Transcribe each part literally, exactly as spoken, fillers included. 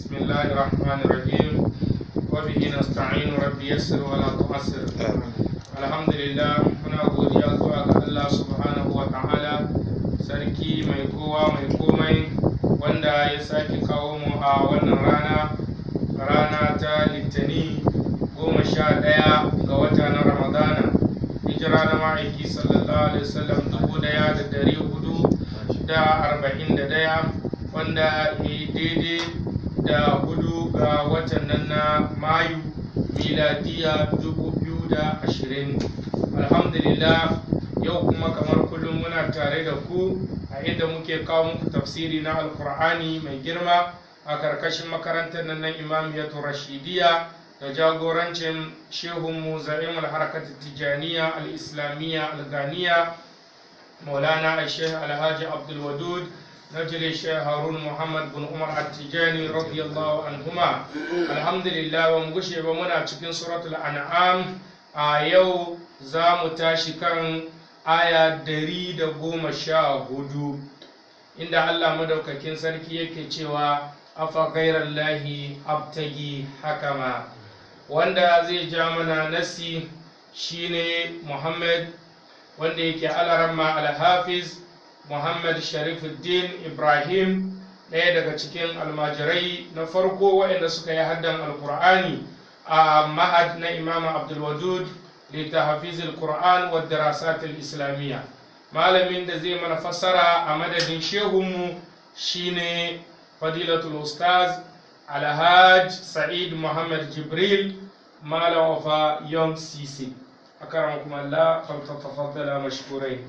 بسم الله الرحمن الرحيم وبه نستعين ربي يسر ولا تعسر الحمد لله muna godiya zuwa ga Allah subhanahu wa ta'ala sarki mai kowa mai komai wanda ya sake kawo mu a wannan rana rana ta litani goma sha ɗaya ga wata na ramadana hijira na ma'aiki sallallahu alaihi wasallam dubu ɗaya da dari hudu da arba'in da ɗaya wanda ya daidai da hudu ga watan nan na mayu miladiya dubu biyu da ashirin. Alhamdulillah, yau kuma kamar kullum muna tare da ku a inda muke kawo muku tafsiri na alkur'ani mai girma a karkashin makarantar nan na imamiyatu rashidiya da jagorancin shehunmu za'imul harkatu tijaniya al-islamiyya al-ganiya maulana al-sheikh alhaji abdul wadud نجري الشيخ هارون محمد بن عمر التجاني رضي الله عنهما الحمد لله ومغشي بمنا cikin suratul an'am a yau za mu tashi kan aya dari da goma sha hudu inda Allah madaukakin sarki yake cewa afa ghairallahi abtagi hakama wanda zai ja mana nasi shine Muhammad wanda yake alaramma al-hafiz Muhammad Sharifuddin Ibrahim ɗaya daga cikin almajirai na farko waɗanda suka yi haddan alkur'ani a ma'ad na Imam Abdul Wadud litahfizil Qur'an wa darasatil Islamiyya. Malamin da zai mana fassara a madadin shehunmu shine Fadilatul Ustaz Alhaj Sa'id Muhammad Jibril Malam of Young C C. Akramakum Allah faltatafaddala mashkurain.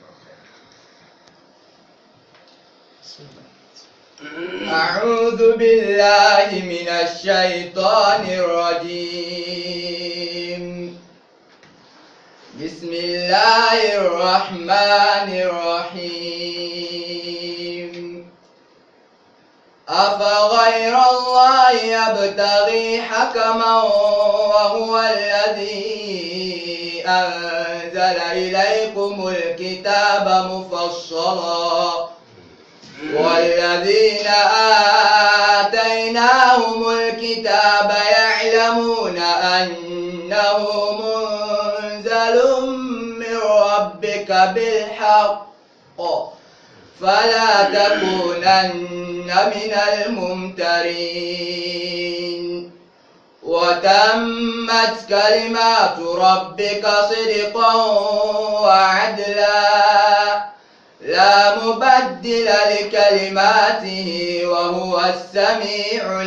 أعوذ بالله من الشيطان الرجيم بسم الله الرحمن الرحيم أفغير الله يبتغي حكما وهو الذي أنزل إليكم الكتاب مفصلا والذين آتيناهم الكتاب يعلمون أنه منزل من ربك بالحق فلا تكونن من الممترين وتمت كلمات ربك صدقا وعدلا لا مبدل لكلماته وهو السميع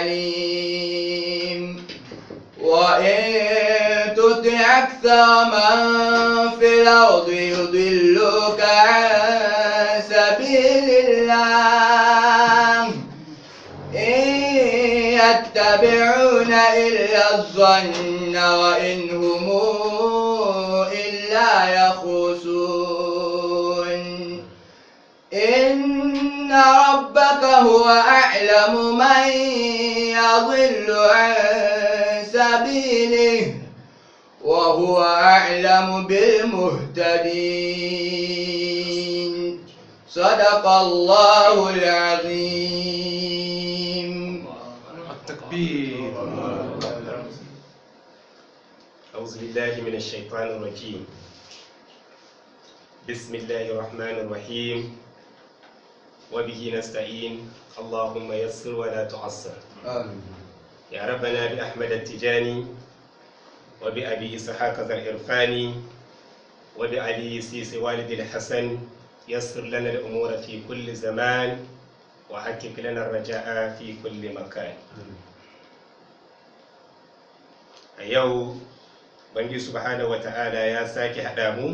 العليم وإن تطع أكثر من في الأرض يضلوك عن سبيل الله إن يتبعون إلا الظن وإن هم إلا يخرصون إن ربك هو أعلم من يضل عن سبيله وهو أعلم بالمهتدين صدق الله العظيم. التكبير. أعوذ بالله من الشيطان الرجيم. بسم الله الرحمن الرحيم وبه نستعين اللهم يسر ولا تعسر آمين. يا ربنا بأحمد التجاني وبأبي إسحاق ذا الإرفاني وبعلي سيس والد الحسن يسر لنا الأمور في كل زمان وحقق لنا الرجاء في كل مكان. أيو بنجي سبحانه وتعالى يا ساكي حدامو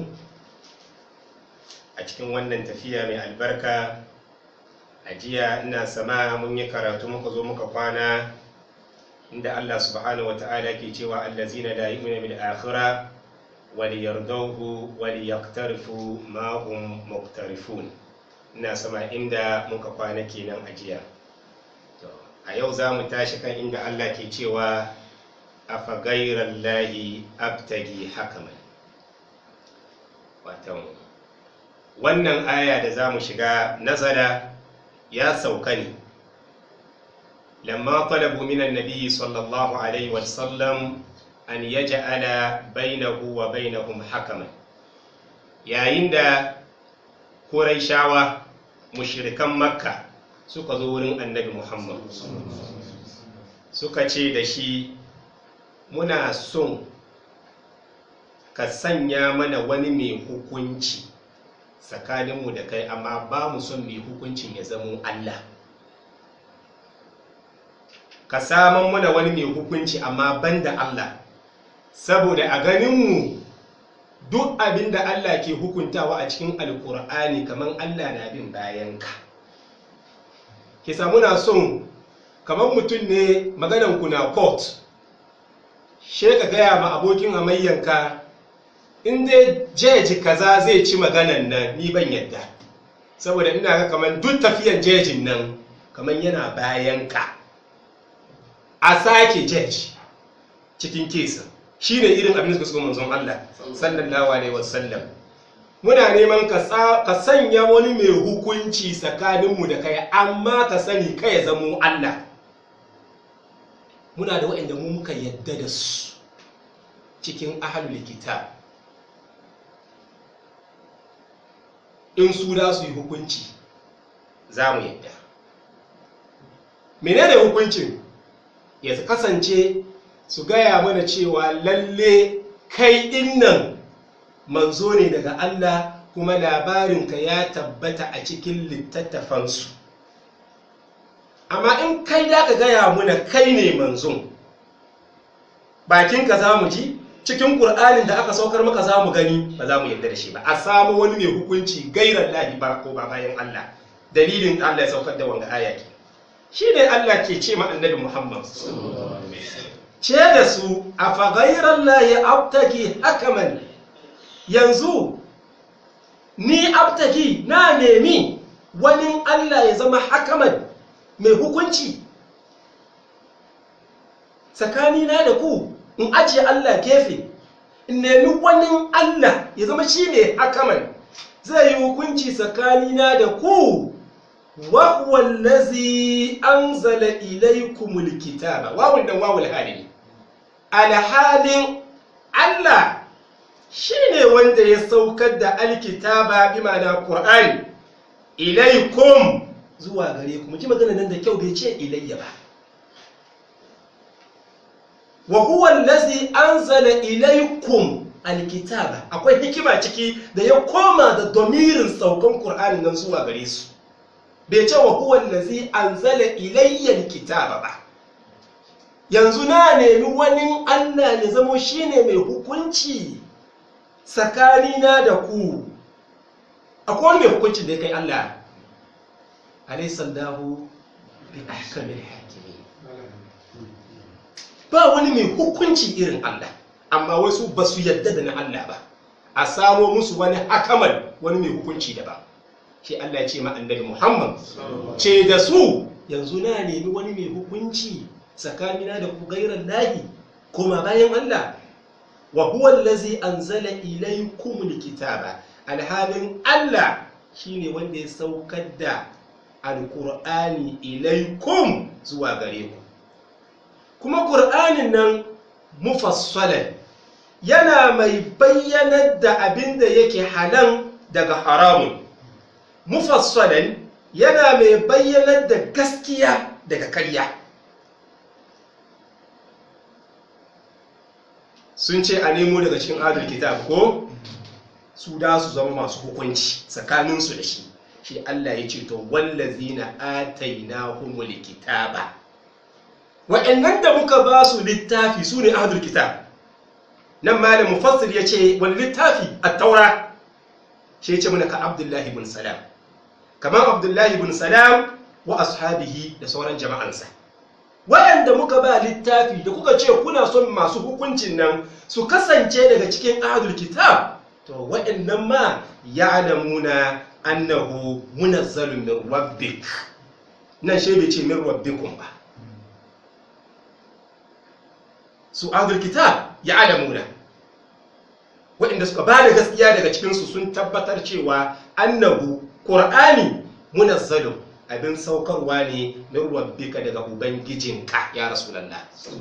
أجكن ونن تفيا من البركة a jiya ina sama mun yi karatu muka zo muka kwana inda Allah subhanahu wata'ala ke cewa allazina la yu'minu bil akhirah wa liyardawhu wa liyaqtarifu ma hum muqtarifun. Ina sama inda muka kwana kenan a jiya. To a yau za mu tashi kan inda Allah ke cewa afa ghayrallahi abtagi hakaman. Wato wannan aya da za mu shiga nazara ya sauka ne lamma talabu min annabi sallallahu alaihi wasallam an yaj'ala bainahu wa bainahum hakaman, yayin da Qurayshawa mushrikan Makka suka zo wurin annabi Muhammad suka ce da shi, muna son ka sanya mana wani mai hukunci tsakaninmu da kai, amma ba mu son mai hukuncin ya zamo Allah. Ka saman mana wani mai hukunci amma banda Allah, saboda a ganinmu duk abin da Allah ke hukuntawa a cikin alkur'ani kamar Allah na bin bayanka. Kisa muna son kamar mutum ne magananku na court, she ka gaya ma abokin hamayyanka, in dai jeji kaza zai ci maganan nan ni ban yadda, saboda ina ga kamar duk tafiyan jejin nan kamar yana bayanka. A sake jeji cikin kesa shi ne irin abin da suka manzon Allah sallallahu alaihi wasallam. Muna neman ka sanya wani mai hukunci tsakaninmu da kai, amma ka sani kai ya zamo Allah. Muna da waɗanda mu muka yadda da su cikin ahlul kitab, in su da su yi hukunci za mu yadda. Menene hukuncin? Ya kasance su gaya mana cewa lalle kai dinnan manzo ne daga Allah, kuma labarinka ya tabbata a cikin littattafansu. Amma in kai da ka gaya mana kai ne manzon, bakinka za mu ji, cikin Qur'anin da aka saukar maka za mu gani, ba za mu yarda da shi ba. A samu wani mai hukunci gairar lahi ba ko ba bayan Allah. Dalilin Allah ya saukar da wanga aya ke shi ne Allah ke ce ma annabi Muhammad, ce da su, a fa gairar lahi abtaki hakaman, yanzu ni abtaki na nemi wani Allah ya zama hakaman mai hukunci tsakanina da ku, in ajiye Allah gefe, in nemi wani Allah ya zama shi ne hakaman zai yi hukunci tsakanina da ku. Wa huwa allazi anzala ilaykumul kitaba, wawul dan wawul hali, alhalin Allah shine wanda ya saukar da alkitaba bi ma'ana Qur'ani ilaykum zuwa gare ku. Mu ji magana nan da kyau, bai ce ilayya ba. Wa huwa allazi anzala ilaykum alkitaba, akwai hikima ciki da ya koma da domirin saukan Qur'ani nan zuwa gare su. Bai ce wa huwa allazi anzala ilayya alkitaba ba. Yanzu na nemi wani Allah ya zamo shine mai hukunci tsakanina da ku. Akwai wani mai hukunci da ya kai Allah? Alaysa Allahu bi ahkamil hakimin. Ba wani mai hukunci irin Allah, amma wasu ba su yadda da na Allah ba. A samo musu wani hakaman, wani mai hukunci da ba. Shi Allah ya ce ma annabi Muhammad, ce da su, yanzu na nemi wani mai hukunci tsakanina da ku gairar lahi kuma bayan Allah. Wa huwa allazi anzala ilaykumul kitaba, alhalin Allah shine wanda ya saukar da alqur'ani ilaykum zuwa gare ku. Kuma Qur'anin nan mufassalan, yana mai bayyanar da abin da yake halal daga haramun. Mufassalan yana mai bayyanar da gaskiya daga karya. Sun ce a nemo daga cikin ahlul kitab ko su da su zama masu hukunci tsakaninsu da shi. Shi Allah ya ce to wallazina atainahumul kitaba, wa'annan da muka ba su littafi su ne ahlul kitab. Nan malam mufassir ya ce wani littafi? at-taura. Shi ya ce mana ka Abdullahi ibn Salam, kamar Abdullahi ibn Salam wa ashabihi da sauran jama'ansa. Wa'anda muka ba littafi da kuka ce kuna son masu hukuncin nan su kasance daga cikin ahlul kitab, to wa'annan ma ya'lamuna annahu munazzalun min rabbik. Nan shi bai ce min rabbikum ba. Su ahlul kitab ya'lamuna, wa'anda suka ba da gaskiya daga cikinsu sun tabbatar cewa annahu Qur'ani munazzalun abin saukarwa ne min rabbika daga ubangijinka ya rasulullah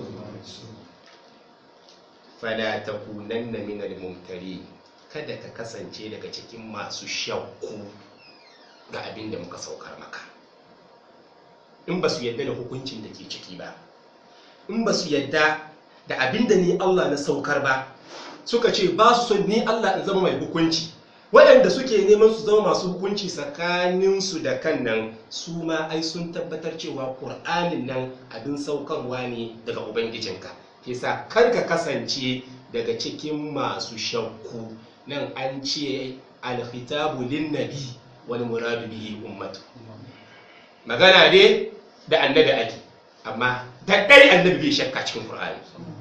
fala takunanna minal mumtari kada ka kasance daga cikin masu shakku ga abin da muka saukar maka in ba su yadda da hukuncin da ke ciki ba in ba su yadda da abin da ni Allah na saukar ba suka ce ba su son ni Allah in zama mai hukunci waɗanda suke neman su zama masu hukunci tsakaninsu da kan nan su ma ai sun tabbatar cewa Qur'anin nan abin saukarwa ne daga ubangijinka kisa kar ka kasance daga cikin masu shakku nan an ce al-khitabu lin-nabi wal muradu bihi ummatu magana ne da annabi ake amma da dai annabi bai shakka cikin Qur'ani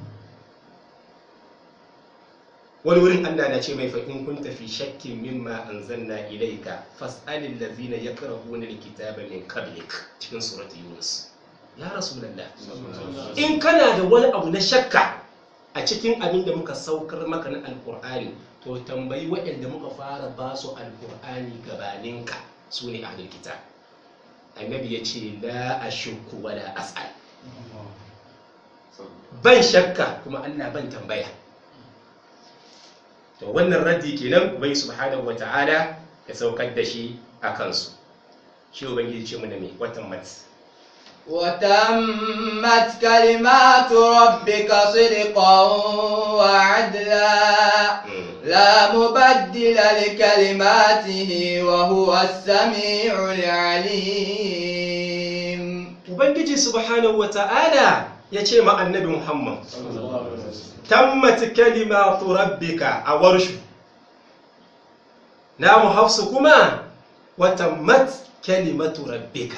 wani wurin Allah na ce mai fa in kunta fi shakkin mimma anzalna ilayka fas'alil ladzina yakrahuna al-kitaba min qablik cikin surati Yunus ya rasulullah in kana da wani abu na shakka a cikin abin da muka saukar maka na alqur'ani to tambayi waɗanda muka fara ba su alqur'ani gabaninka su ne ahlul kitab annabi ya ce la ashukku wala as'al ban shakka kuma Allah ban tambaya to wannan raddi kenan ubangi subhanahu wata'ala ya saukar da shi a kansu shi ubangiji ce mu da me watan mat وتمت كلمات ربك صدقا وعدلا لا مبدل لكلماته وهو السميع العليم ubangiji subhanahu wata'ala ya ce ma annabi Muhammad tammat kalimatu rabbika a warshu na mu hafsu kuma wa tammat kalimatu rabbika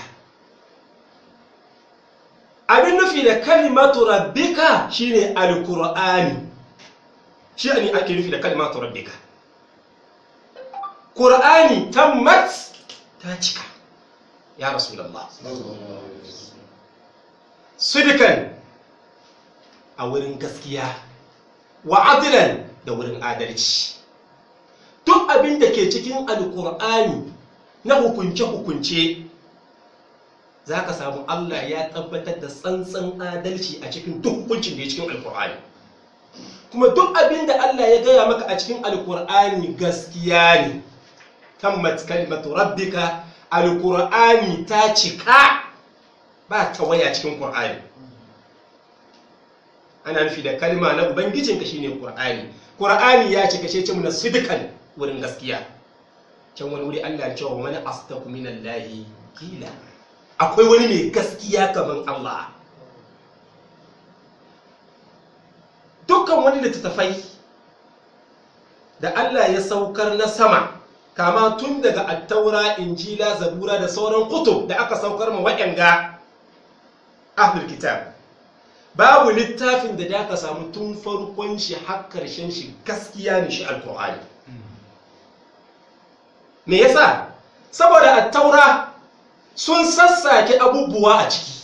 abin nufi da kalimatu rabbika shine alqur'ani shi ne ake nufi da kalimatu rabbika qur'ani tammat ta cika ya rasulullah sidikan a wurin gaskiya wa adilan da wurin adalci duk abin da ke cikin alkur'ani na hukunce-hukunce za ka samu Allah ya tabbatar da tsantsan adalci a cikin duk hukuncin da ya cikin alkur'ani kuma duk abin da Allah ya gaya maka a cikin alkur'ani gaskiya ne tammat kalimatu rabbika alkur'ani ta cika ba ta waya cikin qur'ani ana nufi da kalma na ubangijinka shine qur'ani qur'ani ya cika ce mu na sidqan wurin gaskiya can wani wuri Allah ya ce wa man astaqu minallahi qila akwai wani mai gaskiya kaman Allah dukkan wani littattafai da Allah ya saukar na sama kama tun daga attaura injila zabura da sauran kutub da aka saukar ma waɗanga ahlul kitab babu littafin da da ka samu tun farkon shi har karshen shi gaskiya ne shi alkur'ani me yasa saboda attaura sun sassake abubuwa a ciki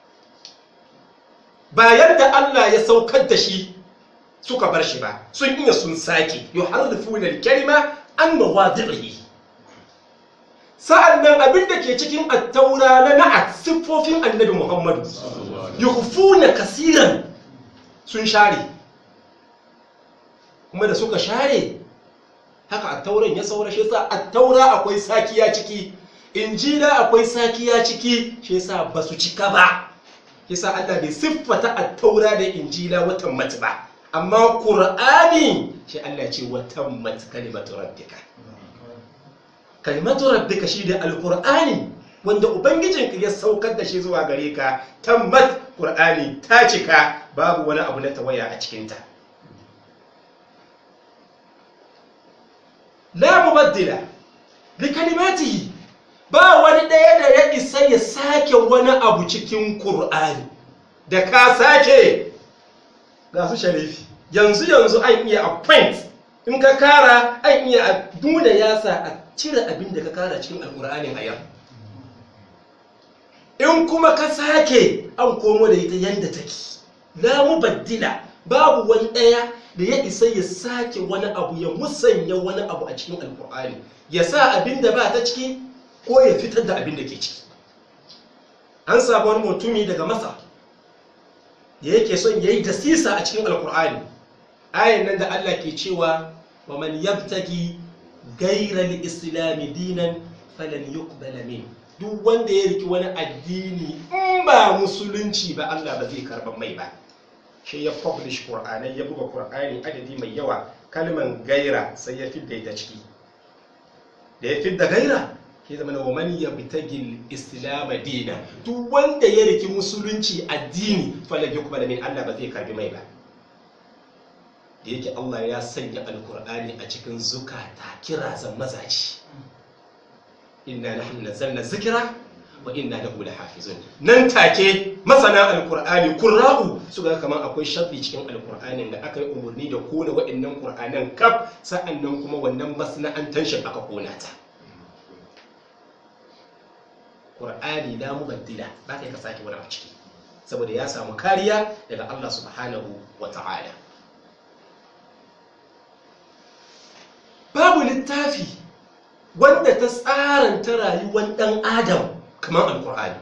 ba yadda Allah ya saukar da shi suka bar shi ba sun iya sun sake yuharrifuna al-kalima an mawadi'ihi sa'annan abinda ke cikin attaura na na'at siffofin annabi Muhammadu yukhfuna kasiran sun share kuma da suka share haka attauran ya saura shi yasa attaura akwai sakiya ciki injila akwai sakiya ciki shi yasa basu cika ba yasa Allah bai siffata attaura da injila watan mat ba amma qur'ani shi Allah ya ce watan mat kalimatu rabbika kalimatu rabbika shi da alqur'ani wanda ubangijinka ya saukar da shi zuwa gare ka tammat qur'ani ta cika babu wani abu na tawaya a cikin ta la mubaddila li kalimatihi ba wani daya da ya isa ya sake wani abu cikin qur'ani da ka sake ga su sharifi yanzu yanzu an iya appoint in ka kara an iya nuna yasa a cire abin da ka kara cikin alqur'anin a yau in kuma ka sake an komo da ita yanda take la mubaddila babu wani daya da ya isa ya sake wani abu ya musanya wani abu a cikin alkur'ani ya sa abin da ba ta ciki ko ya fitar da abin da ke ciki an samu wani mutumi daga Masar da yake son yayi dasisa a cikin alkur'ani. Ayan nan da Allah ke cewa wa man yabtagi ghayra al-islam dinan falan yuqbala min, duk wanda ya riki wani addini in ba musulunci ba Allah ba zai karba mai ba. Shi ya publish Qur'anai, ya buga Qur'ani adadi mai yawa, kalman gaira sai ya fidda ita ciki. Da ya fidda gaira ke zama na waman ya bitagil islam dina, duk wanda ya riki musulunci addini falan yuqbala min, Allah ba zai karbi mai ba. Da yake Allah ya sanya alkur'ani a cikin zukata kirazan mazaji, inna nahnu nazzalna dhikra wa inna lahu lahafizun. Nan take masana alkur'ani qurra'u suka kaman akwai sharri cikin alkur'anin da aka yi umurni da kona wa'annan qur'anan kaf, sa'annan kuma wannan masana'antar shi aka kona ta. Qur'ani la mubaddila, ba kai ka sake wani a ciki saboda ya samu kariya daga Allah subhanahu wa ta'ala. Babu littafi wanda ta tsaranta rayuwar ɗan adam kamar alkur'ani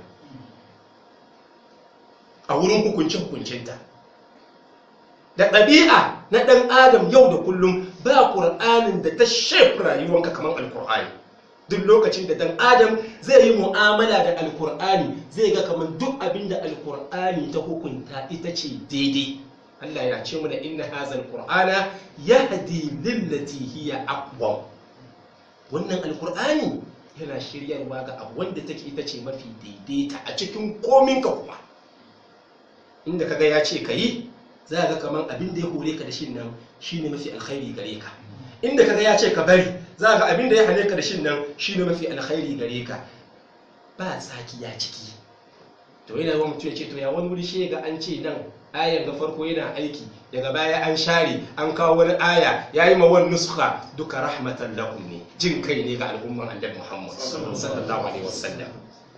a wurin hukunce-hukuncinta da ɗabi'a na ɗan adam yau da kullum. Ba ƙur'anin da ta shafi rayuwanka kamar alkur'ani. Duk lokacin da ɗan adam zai yi mu'amala da alkur'ani zai ga kamar duk abin da alkur'ani ta hukunta ita ce daidai. Allah yana ce mana inna hazal qur'ana yahdi lillati hiya aqwam. Wannan alqur'ani yana shiryarwa ga abu wanda take ita ce mafi daidaita a cikin komin ka. Kuma inda kaga ya ce kayi za ga kaman abin da ya hore ka da shin nan shine mafi alkhairi gare ka, inda kaga ya ce ka bari za ga abin da ya hane ka da shin nan shine mafi alkhairi gare ka. Ba tsakiya ciki. To yana yawan mutum ya ce to ya wani wuri shi ga an ce nan ayan ga farko yana aiki, daga baya an share an kawo wani aya yayi ma wani nuskha, duka rahmatan lakum ne, jin kai ne ga al'umman annabi Muhammad sallallahu alaihi wasallam.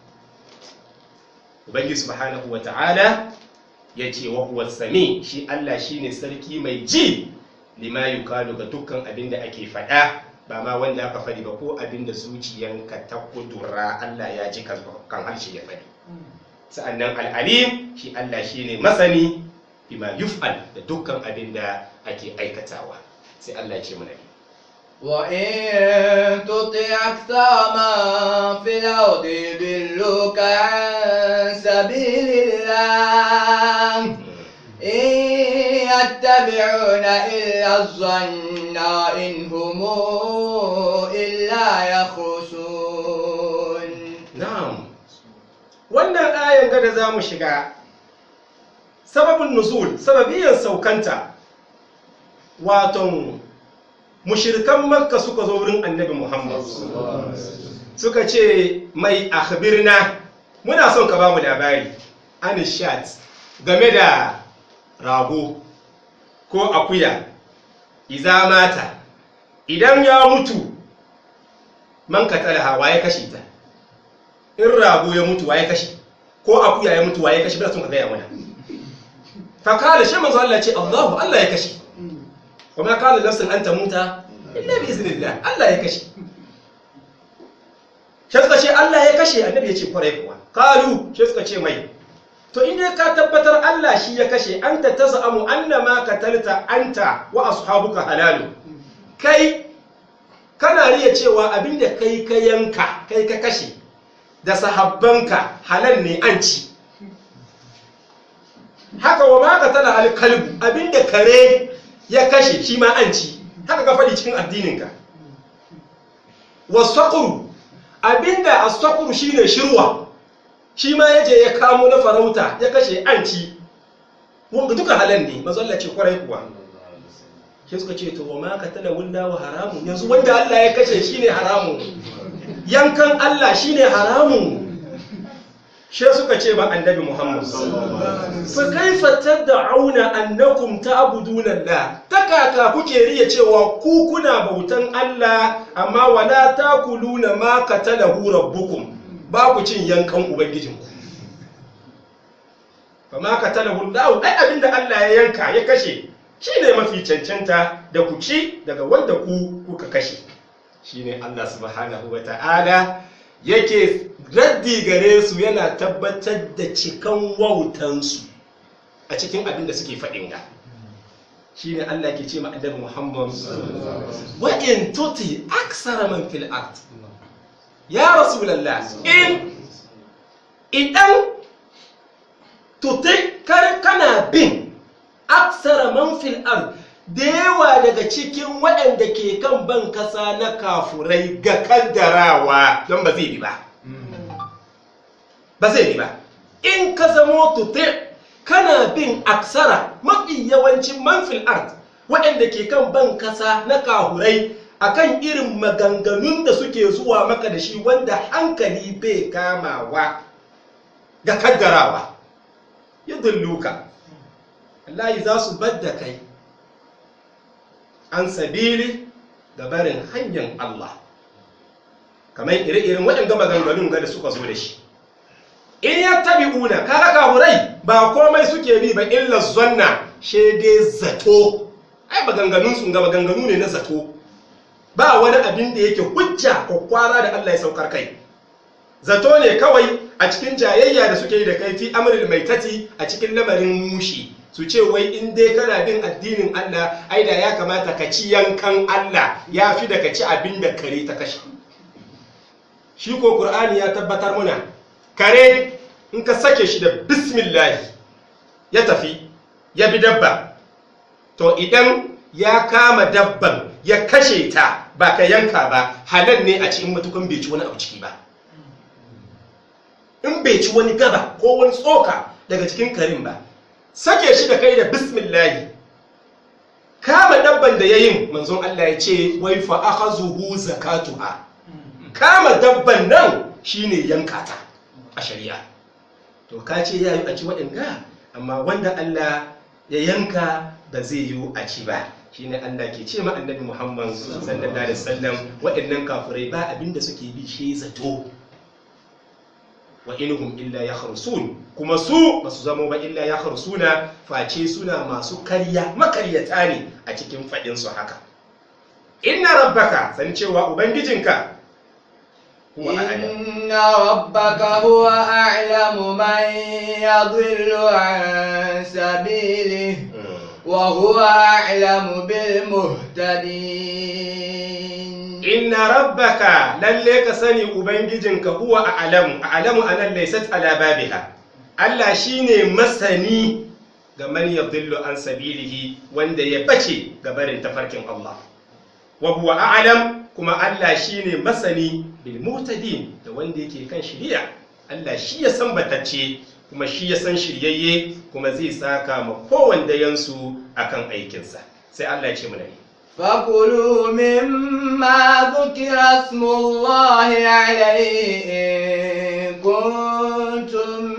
Ubangi subhanahu wata'ala yace wa huwa sami, shi Allah shine sarki mai ji lima yukalu ga dukkan abinda ake fada, ba ma wanda aka fadi ba ko abinda zuciyanka ta kudura Allah ya ji kan harshe ya fadi. Sa'annan al'alim, shi Allah shi ne masani bima yuf'al da dukkan abin da ake aikatawa. Sai Allah ce mana wa in tuti akthara man fil ardi yudilluka an sabilillah in yattabi'una illa adh-dhanna wa in hum illa yakhrusun. Na'am, wannan ayan gada za mu shiga sababin nuzul, sababiyan saukanta, waton mushrikan Makka suka zo wurin annabi Muhammad suka ce mai akhbirna, muna son ka ba mu labari anishat game da rago ko akuya, iza mata idan ya mutu man katalaha waye kashe ta. In rago ya mutu waye kashe, ko akuya ya mutu waye kashe, bada sun ka gaya mana. Fakala shi manzo Allah ce Allahu, Allah ya kashe. Kuma kala nafsin an ta muta illa bi iznillah, Allah ya kashe. Shi suka ce Allah ya kashe, annabi ya ce kwarai kuwa. Kalu shi suka ce mai, to inda ka tabbatar Allah shi ya kashe, anta tazamu annama katalta anta wa ashabuka halalu. Kai kana riya cewa abinda kai ka yanka, kai ka kashe da sahabbanka halal ne an ci. Haka wa ma qatala al kalbu, abinda kare ya kashe shi ma an ci. Haka ka faɗi cikin addininka. Wasaqru, abinda as-saqru shine shirwa, shi ma yaje ya kamo na farauta ya kashe an ci. Wanda duka halal ne, manzo Allah ce kwarai kuwa. Sai suka ce to wa ma qatala wallahu haramun, yanzu wanda Allah ya kashe shine haramun, yankan Allah shine haramun. She suka ce ba annabi Muhammad fa kaifa tad'una annakum ta'buduna Allah, takaka kuke riya cewa ku kuna bautan Allah amma wala takuluna ma qatalahu rabbukum, ba ku cin yankan ubangijinku. fa ma qatalahu Allah, ai abinda Allah ya yanka ya kashe shine mafi cancanta da ku ci daga wanda ku kuka kashe. Shine Allah subhanahu wata'ala yake raddi gare su yana tabbatar da cikan wautansu a cikin abin da suke faɗin ga shi ne Allah ke ce ma annabi Muhammad wa in tuti aksara man fil ard ya rasulullah in idan tuti kar kana bin aksara man fil ard da yawa daga cikin waɗanda ke kan ban kasa na kafurai ga kaddarawa don ba zai bi ba ba zai bi ba in ka zamo tuti kana bin aksara mafi yawancin manfil art waɗanda ke kan ban kasa na kahurai akan irin maganganun da suke zuwa maka da shi wanda hankali bai kamawa ga kaddarawa ya dulluka Allah za su badda kai an sabili da barin hanyar Allah kamar ire-iren waɗanda maganganun ga da suka zo da shi in ya tabi una kaga kahurai ba komai suke bi ba illa zanna shede zato ai maganganun sun ga maganganu ne na zato ba wani abin da yake hujja ko kwara da Allah ya saukar kai zato ne kawai a cikin jayayya da suke yi da kai fi amril maitati a cikin lamarin mushi su ce wai in dai kana bin addinin Allah ai da ya kamata ka ci yankan Allah ya fi da ka ci abin da kare ta kashe shi ko Qur'ani ya tabbatar muna kare in ka sake shi da bismillah ya tafi ya bi dabba to idan ya kama dabban ya kashe ta ba ka yanka ba halal ne a cikin matukan bai ci wani abu ciki ba in bai ci wani gaba ko wani tsoka daga cikin karin ba sake shi da kai da bismillah kama dabban da yayin manzon Allah ya ce wai fa akhazuhu zakatuha kama dabban nan shine yanka ta a shari'a to ka ce ya yi a ci waɗanda amma wanda Allah ya yanka ba zai yi a ci ba shine Allah ke ce ma annabi Muhammad sallallahu alaihi wasallam waɗannan kafirai ba abinda suke bi shi zato wa inhum illa yakhrusun kuma su basu zama ba illa yakhrusuna face suna masu karya makaryata ne a cikin fadin su haka inna rabbaka san cewa ubangijinka إن ربك هو أعلم من يضل عن سبيله وهو أعلم بالمهتدين إن ربك لليك سني أبنجنك هو أعلم أعلم أنا ليست على بابها Allah shine masani ga man yadhillu an sabilihi wanda ya bace ga barin tafarkin Allah wa huwa a'lam kuma Allah shine masani bil muhtadin da wanda yake kan shiriya Allah shi ya san batacce kuma shi ya san shiryayye kuma zai saka ma kowanne yansu akan aikinsa sai Allah ya ce mana فكلوا مما ذكر اسم الله عليه إن كنتم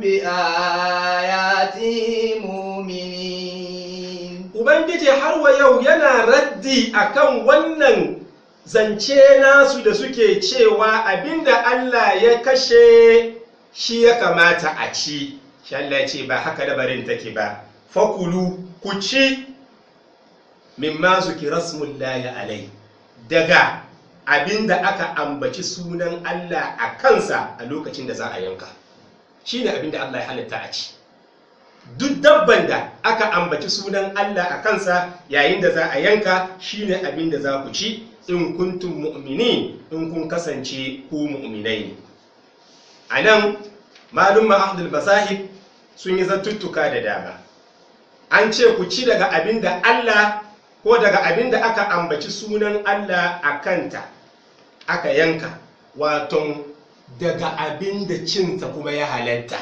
بآياته مؤمنين. Ubangiji har wa yau yana raddi akan wannan zance nasu da suke cewa abinda Allah ya kashe shi ya kamata a ci. Shi Allah ya ce ba haka labarin take ba. Fakulu ku ci mimma zukira smullahi alai daga abinda aka ambaci sunan Allah a kansa a lokacin da za a yanka shine abinda Allah ya halitta a ci duk dabban da aka ambaci sunan Allah a kansa yayin da za a yanka shine abinda za ku ci in kuntum mu'minin in kun kasance ku mu'minai ne anan malum ma'ahdul masahib sun yi zantuttuka da dama an ce ku ci daga abinda Allah ko daga abin da aka ambaci sunan Allah a kanta aka yanka waton daga abin da cinta kuma ya halatta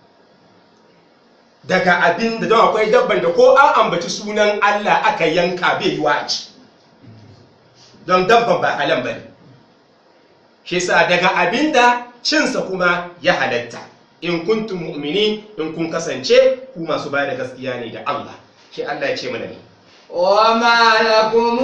daga abin da don akwai dabban da ko an ambaci sunan Allah aka yanka bai yi waci don dabban ba halan bane shi sa daga abin da cinsa kuma ya halatta in kuntum mu'minin in kun kasance ku masu ba da gaskiya ne da Allah shi Allah ya ce mana ne وما لكم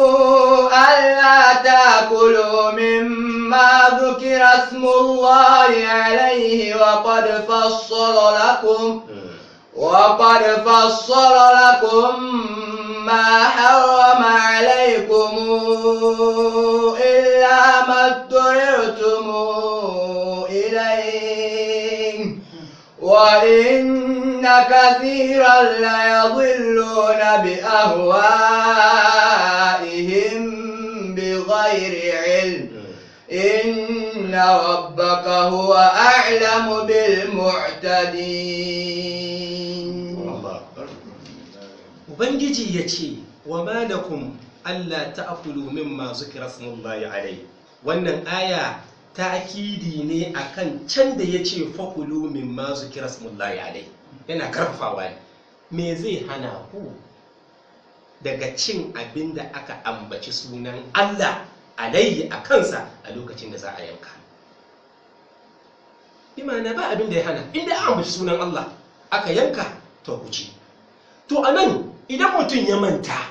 ألا تأكلوا مما ذكر اسم الله عليه وقد فصل لكم وقد فصل لكم ما حرم عليكم إلا ما اضطررتم وإن كثيرا ليضلون بأهوائهم بغير علم إن ربك هو أعلم بالمعتدين. Ubangiji ya ce wa malakum Allah ta'kulu mimma zikra smullahi alai. Wannan aya ta'kidi ne akan can da yace fakulu mimma zikra smullahi alai. Yana karfafawa ne. Me zai hana ku daga cin abinda aka ambaci sunan Allah alaihi a kansa a lokacin da za a yanka? Imana ba abin da ya hana, inda an ambaci sunan Allah aka yanka to ku ci. To anan idan mutum ya manta,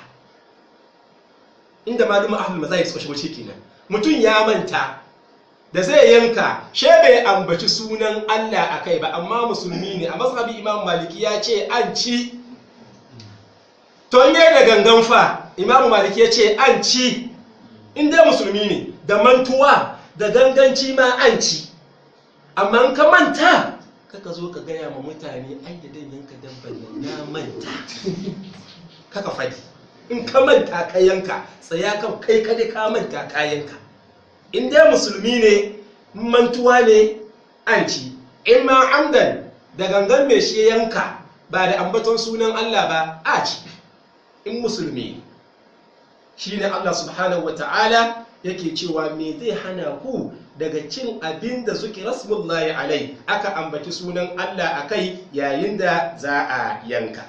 inda malum ahlul mazahib suka shigo kenan, mutum ya manta da zai yanka she bai ambaci sunan Allah akai ba, amma musulmi ne a mazhabi Imam Maliki ya ce an ci. To ne da gangan fa Imam Maliki ya ce an ci, inda musulmi ne da mantuwa da ganganci ma an ci. Amma in ka manta kaka zo ka gaya ma mutane ai da dan yanka dabban nan na manta. Kaka fadi in ka manta ka yanka tsaya kan kai kada ka manta ka yanka. In dai musulmi ne mantuwa ne an ci, in ma amdan da gangan mai shi yanka ba da ambaton sunan Allah ba a ci. In musulmi shine Allah subhanahu wata'ala yake cewa me zai hana ku daga cin abin da zuki rasmullahi alai aka ambaci sunan Allah akai yayin da za a yanka.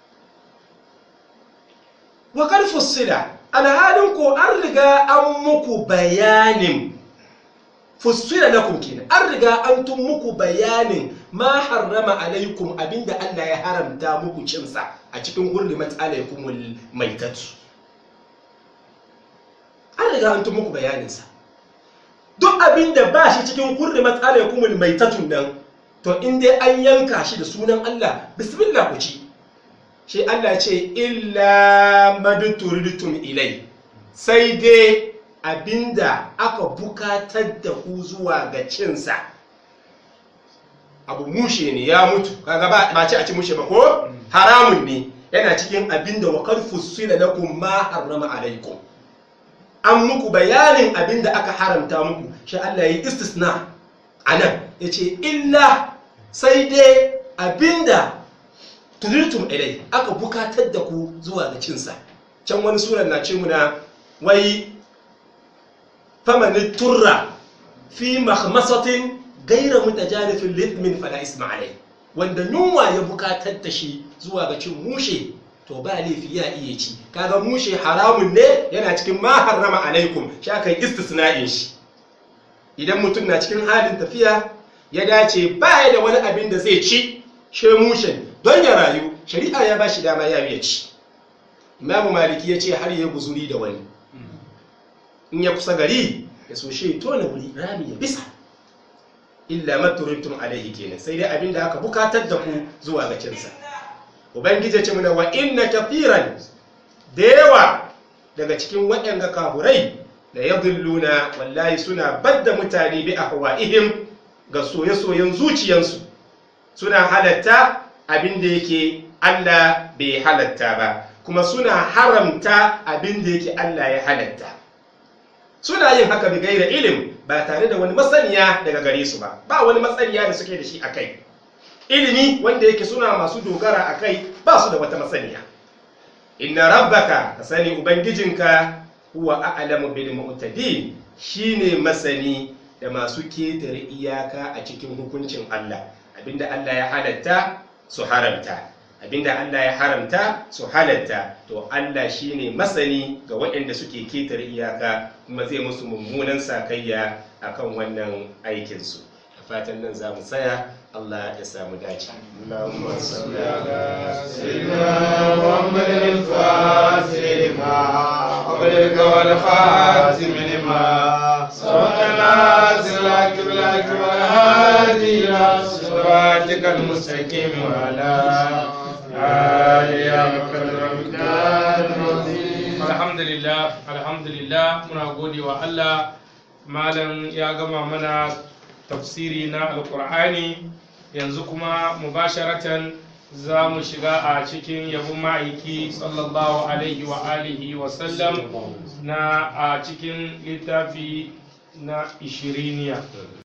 Wa qad fussila alhalin ko an riga an muku bayanin fussila lakum kenan an riga an tun muku bayanin ma harrama alaikum abinda Allah ya haramta muku cinsa a cikin hurrimat alaikumul maitatu. An riga an tun muku bayaninsa. Duk abinda ba shi cikin hurrimat alaikumul maitatun nan to in dai an yanka shi da sunan Allah bismillah ku ci. Shi Allah ce illa maduturitum ilai, sai dai abinda aka bukatar da ku zuwa ga cinsa. Abu mushe ne ya mutu, kaga ba ba ci a ci mushe ba ko haramun ne, yana cikin abinda wa qad fussila lakum ma harrama alaikum. An muku bayanin abinda aka haramta muku, shi Allah ya yi istisna anan yace illa sai dai abinda tudirtum ilai aka bukatar da ku zuwa ga cinsa. Can wani suran na ce muna wai faman turra fi makhmasatin ghayra mutajanifin lithmin fala isma alai, wanda yunwa ya bukatar da shi zuwa ga cin mushe to ba laifi ya iya ci. Kaga mushe haramun ne, yana cikin ma harrama alaikum, shi aka yi istisna'in shi. Idan mutum na cikin halin tafiya ya dace ba ya da wani abin da zai ci she mushen don ya rayu, shari'a ya ba shi dama ya biya ci. Imamu Maliki ya ce har ya guzuri da wani, in ya kusa gari ya so shi tona wuri rami ya bisa. Illa maturintum alaihi kenan, sai dai abinda aka bukatar da ku zuwa ga cinsa. Ubangiji ce muna wa inna kafiran da yawa daga cikin waɗanda kafurai da yadhilluna wallahi suna badda mutane bi ahwa'ihim ga soye-soyen zuciyansu, suna halatta abin da yake Allah bai halatta ba, kuma suna haramta abin da yake Allah ya halatta. Suna yin haka bi gaira ilim, ba tare da wani masaniya daga gare su ba, ba wani masaniya da suke da shi akai. Ilimi wanda yake suna masu dogara akai ba su da wata masaniya. Inna rabbaka, ka sani ubangijinka, huwa a'lamu bil mu'tadin, shine masani da masu ketare iyaka a cikin hukuncin Allah. Abinda Allah ya halatta su haramta, abinda Allah ya haramta su halatta, to Allah shine masani ga waɗanda suke ketare iyaka, kuma zai musu mummunan sakayya akan wannan aikin su. Fatan nan za mu tsaya, Allah ya samu dace. Allahumma salli ala sayyidina Muhammadin al-Fatih lima ughliqa wal khatim lima sabaqana silak bilak wal hadi ila siratikal mustaqim wa ala alihi wa sahbihi. Alhamdulillah, alhamdulillah, muna gode wa Allah. Malam ya gama mana tafsiri na alkur'ani yanzu kuma mubasharatan za mu shiga a cikin yabon ma'aiki sallallahu alaihi wa alihi wa sallam na a cikin littafi na ishiriniya.